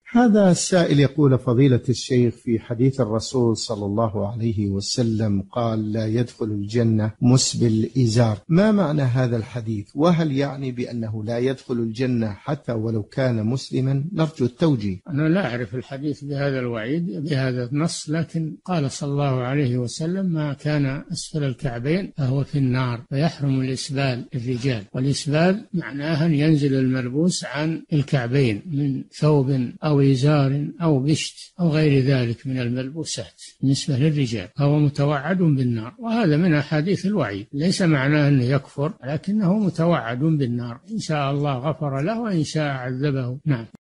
هذا السائل يقول: فضيلة الشيخ، في حديث الرسول صلى الله عليه وسلم قال: لا يدخل الجنة مسبل إزار. ما معنى هذا الحديث؟ وهل يعني بأنه لا يدخل الجنة حتى ولو كان مسلما؟ نرجو التوجيه. أنا لا أعرف الحديث بهذا الوعيد بهذا النص، لكن قال صلى الله عليه وسلم: ما كان أسفل الكعبين فهو في النار، فيحرم الإسبال الرجال. والإسبال معناها أن ينزل الملبوس عن الكعبين من ثوب أو إزار أو بشت أو غير ذلك من الملبوسات بالنسبة للرجال، فهو متوعد بالنار. وهذا من أحاديث الوعيد، ليس معناه أنه يكفر، لكنه متوعد بالنار، إن شاء الله غفر له وإن شاء عذبه. نعم.